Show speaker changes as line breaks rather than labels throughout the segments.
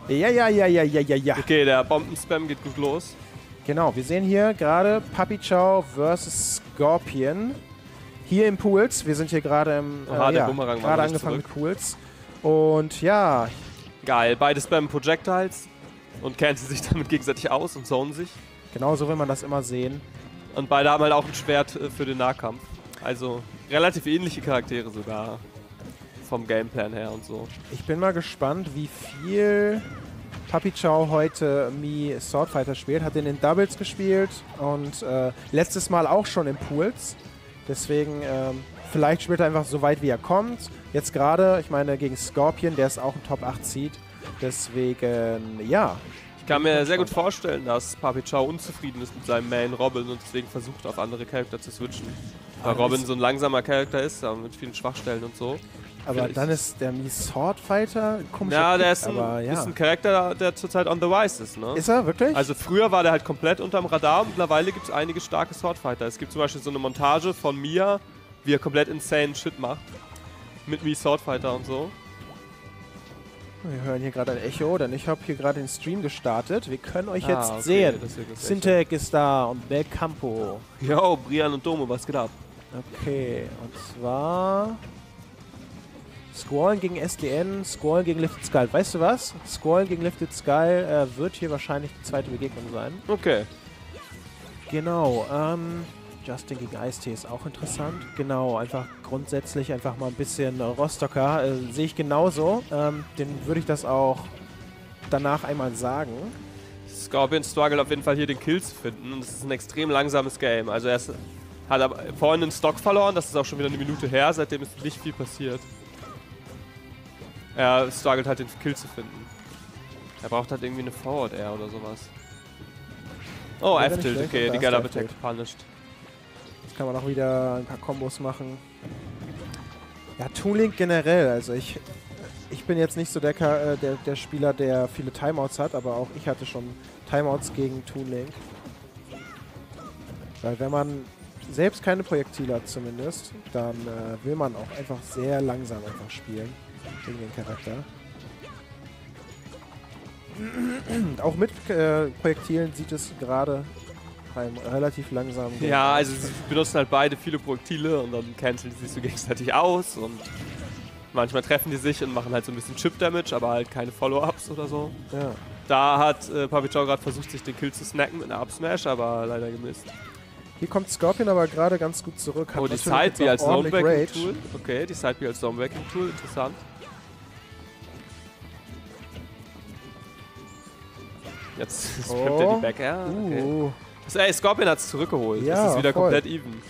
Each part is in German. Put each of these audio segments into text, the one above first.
Ja.
Okay, der Bombenspam geht gut los.
Genau, wir sehen hier gerade Puppy Chow versus Scorpion. Hier im Pools. Wir sind hier gerade im...
der Bumerang war
gerade angefangen mit Pools. Und ja...
Geil, beide spammen Projectiles und cancel sich damit gegenseitig aus und zonen sich.
Genau so will man das immer sehen.
Und beide haben halt auch ein Schwert für den Nahkampf. Also relativ ähnliche Charaktere sogar. Vom Gameplan her und so.
Ich bin mal gespannt, wie viel Puppy Chow heute Mii Swordfighter spielt. Hat den in Doubles gespielt und letztes Mal auch schon in Pools. Deswegen, vielleicht spielt er einfach so weit, wie er kommt. Jetzt gerade, ich meine, gegen Scorpion, der ist auch ein Top 8 Seed. Deswegen, ja.
Ich kann mir sehr gut vorstellen, dass Puppy Chow unzufrieden ist mit seinem Main Robin und deswegen versucht, auf andere Charakter zu switchen. Weil Robin so ein langsamer Charakter ist, aber mit vielen Schwachstellen und so.
Aber vielleicht dann ist der Mii Swordfighter komisch.
Ja, der ist ein Charakter, der zurzeit on the rise ist, ne?
Ist er, wirklich?
Also früher war der halt komplett unterm Radar und mittlerweile gibt es einige starke Swordfighter. Es gibt zum Beispiel so eine Montage von Mia, wie er komplett insane Shit macht. Mit Mii Swordfighter und so.
Wir hören hier gerade ein Echo, denn ich habe hier gerade den Stream gestartet. Wir können euch jetzt sehen. Syntec ist da und Belcampo.
Yo, Brian und Domo, was geht ab?
Okay, und zwar... Squall gegen SDN, Squall gegen Lifted Skull. Weißt du was? Squall gegen Lifted Skull wird hier wahrscheinlich die zweite Begegnung sein.
Okay.
Genau, Justin gegen Ice-T ist auch interessant. Genau, einfach grundsätzlich einfach mal ein bisschen Rostocker. Sehe ich genauso. Den würde ich das auch danach einmal sagen.
Scorpion struggelt auf jeden Fall hier den Kill zu finden. Und es ist ein extrem langsames Game. Also er hat aber vorhin einen Stock verloren. Das ist auch schon wieder eine Minute her. Seitdem ist nicht viel passiert. Er struggelt halt den Kill zu finden. Er braucht halt irgendwie eine Forward Air oder sowas. Oh, F-Tilt, okay, die Gallop Attack punished.
Jetzt kann man auch wieder ein paar Kombos machen. Ja, Toon Link generell, also ich bin jetzt nicht so der Spieler, der viele Timeouts hat, aber auch ich hatte schon Timeouts gegen Toon Link. Weil wenn man selbst keine Projektile hat zumindest, dann will man auch einfach sehr langsam einfach spielen. Gegen den Charakter. Auch mit Projektilen sieht es gerade relativ langsam.
Ja, also sie benutzen halt beide viele Projektile und dann canceln sie sich so gegenseitig aus und manchmal treffen die sich und machen halt so ein bisschen Chip-Damage, aber halt keine Follow-Ups oder so.
Ja.
Da hat Puppy Chow gerade versucht, sich den Kill zu snacken mit einer Up-Smash, aber leider gemisst.
Hier kommt Scorpion aber gerade ganz gut zurück.
Hat die Side-B als Zone-Backing-Tool. Okay, die Side-B als Zone-Backing-Tool, interessant. Jetzt springt er die Back-Air. Okay. Scorpion hat es zurückgeholt.
Ja,
das ist wieder
voll.
komplett even.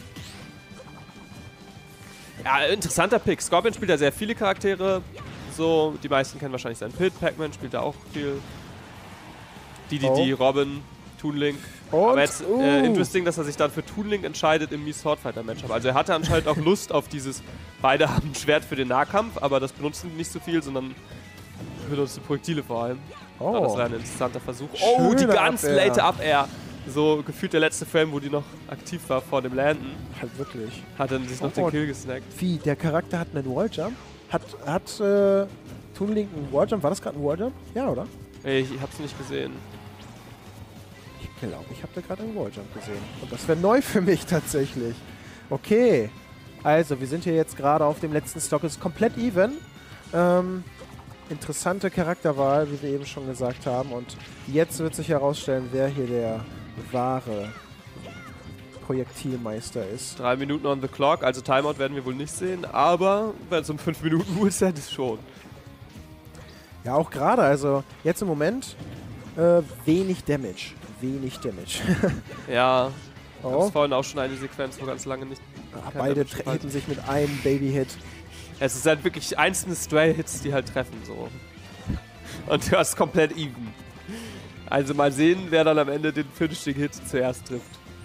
Ja, interessanter Pick. Scorpion spielt ja sehr viele Charaktere. So, die meisten kennen wahrscheinlich seinen Pit. Pac-Man spielt da auch viel. DDD, Robin, Toon Link. Aber jetzt interesting, dass er sich dann für Toon Link entscheidet im Mii Swordfighter Matchup. Also er hatte anscheinend auch Lust auf dieses, beide haben ein Schwert für den Nahkampf, aber das benutzen nicht so viel, sondern benutzen Projektile vor allem. Ja, das war ein interessanter Versuch. Oh, die ganz late Up-Air. So gefühlt der letzte Frame, wo die noch aktiv war vor dem Landen.
Halt wirklich.
Hat dann sich noch den Kill gesnackt.
Wie, der Charakter hat einen Walljump? Hat Toon Link einen Walljump? War das gerade ein Walljump? Ja, oder?
Ich hab's nicht gesehen.
Ich glaube, ich habe da gerade einen Walljump gesehen. Und das wäre neu für mich tatsächlich. Okay. Also, wir sind hier jetzt gerade auf dem letzten Stock. Es ist komplett even. Interessante Charakterwahl, wie wir eben schon gesagt haben. Und jetzt wird sich herausstellen, wer hier der wahre Projektilmeister ist.
3 Minuten on the clock, also Timeout werden wir wohl nicht sehen, aber bei so einem 5-Minuten-Rule-Set ist schon.
Ja, auch gerade, also jetzt im Moment wenig Damage. Wenig Damage.
Ja, ich hab's vorhin auch schon eine Sequenz, wo ganz lange nicht...
beide hitten sich mit einem Baby-Hit.
Es ist halt wirklich einzelne Stray-Hits, die halt treffen, so. Und du hast komplett even. Also mal sehen, wer dann am Ende den Finishing-Hit zuerst trifft.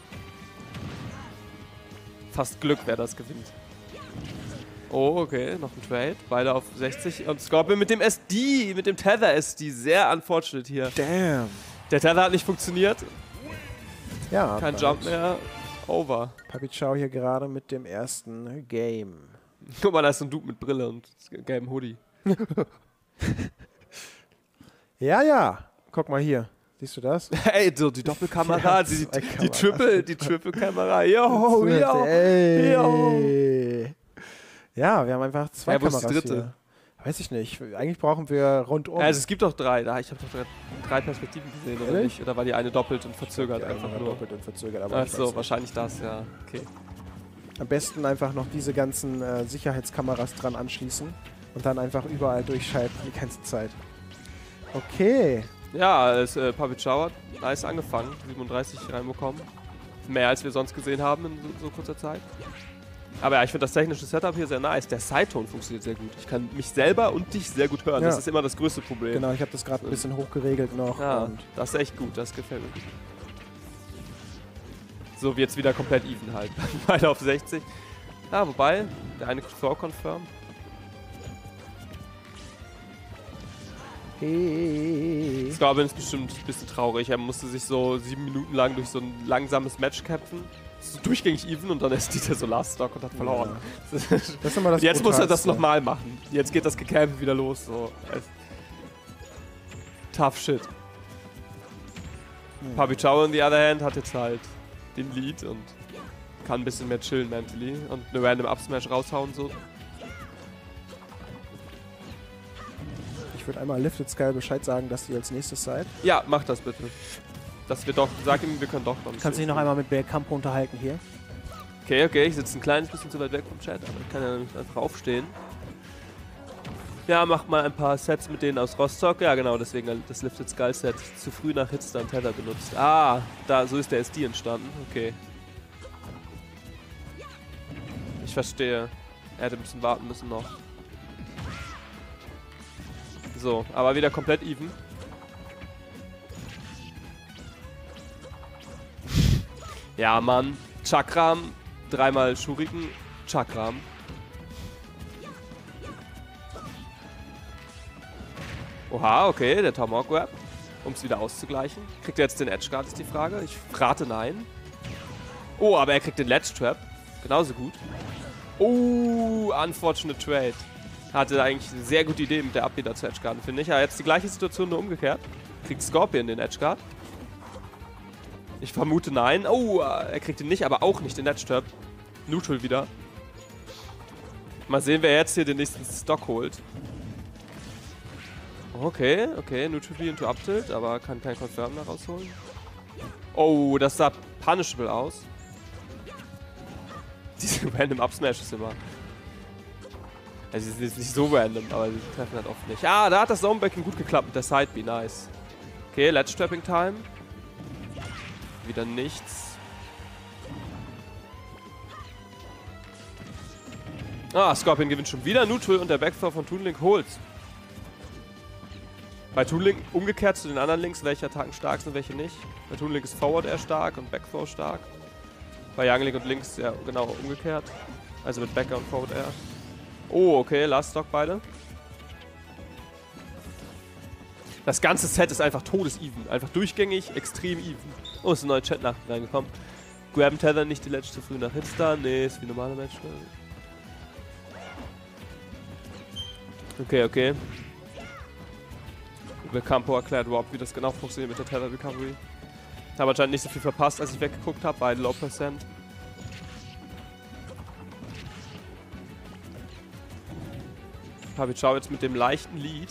Fast Glück, wer das gewinnt. Oh, okay, noch ein Trade. Beide auf 60. Und Scorpion mit dem SD, mit dem Tether-SD. Sehr unfortunate hier.
Damn.
Der Tether hat nicht funktioniert.
Ja.
Kein Jump mehr. Over.
Puppy Chow hier gerade mit dem ersten Game.
Guck mal, da ist so ein Dude mit Brille und gelbem Hoodie.
Ja. Guck mal hier. Siehst du das?
Ey, so die Doppelkamera,
Ja,
die Triple-Kamera. Yo.
Ja, wir haben einfach zwei
Wo ist
Kameras
die dritte?
hier. Weiß ich nicht. Eigentlich brauchen wir rundum.
Also es gibt doch 3. Ich habe doch 3 Perspektiven gesehen, oder
Ehrlich?
nicht? Oder war die eine doppelt und verzögert
Die
einfach
eine
nur?
doppelt und verzögert, aber
Ach
ich weiß
so,
nicht.
wahrscheinlich das, ja. Okay.
Am besten einfach noch diese ganzen Sicherheitskameras dran anschließen und dann einfach überall durchschalten die ganze Zeit. Okay.
Ja, Puppet Show hat nice angefangen. 37 reinbekommen. Mehr als wir sonst gesehen haben in so kurzer Zeit. Aber ja, ich finde das technische Setup hier sehr nice. Der Sideton funktioniert sehr gut. Ich kann mich selber und dich sehr gut hören.
Ja.
Das ist immer das größte Problem.
Genau, ich habe das gerade ein bisschen hochgeregelt noch.
Ja,
Und
das ist echt gut. Das gefällt mir gut. So, jetzt wieder komplett even halt. Beide auf 60. Ja, wobei, der eine Throw confirm. Scorpion ist bestimmt ein bisschen traurig. Er musste sich so 7 Minuten lang durch so ein langsames Match kämpfen. So durchgängig even und dann ist Dieter so Last Stock und hat verloren.
Ja. Das ist immer das
Jetzt muss er das
Brutalste.
nochmal machen. Jetzt geht das Gecamp wieder los. So. Tough shit. Puppet Show on the other hand hat jetzt halt den Lead und kann ein bisschen mehr chillen mentally und eine random Up-Smash raushauen so.
Ich würde einmal Lifted Skull Bescheid sagen, dass ihr als nächstes seid.
Ja, mach das bitte. Dass wir doch, sag ihm, wir können doch.
Kannst du dich noch einmal mit Belcampo unterhalten hier?
Okay, ich sitze ein kleines bisschen zu weit weg vom Chat, aber ich kann ja einfach aufstehen. Ja, mach mal ein paar Sets mit denen aus Rostock. Ja, genau, deswegen das Lifted Skull Set zu früh nach Hitstun Tether benutzt. Ah, so ist der SD entstanden. Okay. Ich verstehe. Er hätte ein bisschen warten müssen noch. So, aber wieder komplett even. Ja, Mann. Chakram, 3-mal Shuriken, Chakram. Oha, okay, der Tomahawk Grab. Um es wieder auszugleichen. Kriegt er jetzt den Edge Guard, ist die Frage. Ich rate nein. Oh, aber er kriegt den Ledge Trap. Genauso gut. Oh, unfortunate Trade. Hatte eigentlich eine sehr gute Idee mit der Up wieder zu Edge Guarden, finde ich. Ja, jetzt die gleiche Situation, nur umgekehrt. Kriegt Scorpion den Edge Guard. Ich vermute nein. Oh, er kriegt ihn nicht, aber auch nicht den Edge Trap. Neutral wieder. Mal sehen, wer jetzt hier den nächsten Stock holt. Okay, Neutral B into Up Tilt, aber kann kein Confirm da rausholen. Oh, das sah punishable aus. Diese random Up Smashes immer. Also, sie sind nicht so random, aber sie treffen halt oft nicht. Ah, da hat das Zonebacking gut geklappt mit der Side B, nice. Okay, Ledge Trapping Time. Wieder nichts. Ah, Scorpion gewinnt schon wieder Neutral und der Backthrow von Toon Link holt's. Bei Toon Link umgekehrt zu den anderen Links, welche Attacken stark sind, welche nicht. Bei Toon Link ist Forward eher stark und Backthrow stark. Bei Young Link und Links ja genau umgekehrt. Also mit Backer und Forward eher. Oh, okay, Last Stock beide. Das ganze Set ist einfach todes-even. Einfach durchgängig, extrem even. Oh, ist ein neuer Chat-Nachricht reingekommen. Grab Tether nicht die Ledge zu früh nach Hitstar. Nee, ist wie normale Match. Okay. Belcampo erklärt überhaupt, wie das genau funktioniert mit der Tether Recovery. Habe anscheinend nicht so viel verpasst, als ich weggeguckt habe. Beide Low Percent. Puppet Show jetzt mit dem leichten Lead.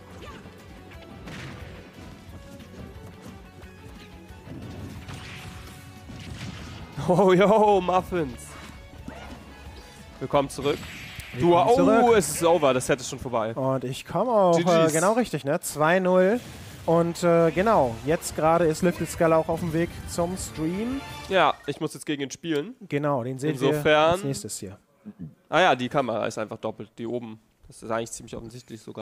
Oh, yo, Muffins. Willkommen zurück. Es ist over, das Set ist schon vorbei.
Und ich komme auch, genau richtig, ne? 2-0. Und genau, jetzt gerade ist Lifted Skull auch auf dem Weg zum Stream.
Ja, ich muss jetzt gegen ihn spielen.
Genau, den sehen wir als nächstes hier.
Ah ja, die Kamera ist einfach doppelt, die oben. Das ist eigentlich ziemlich offensichtlich sogar.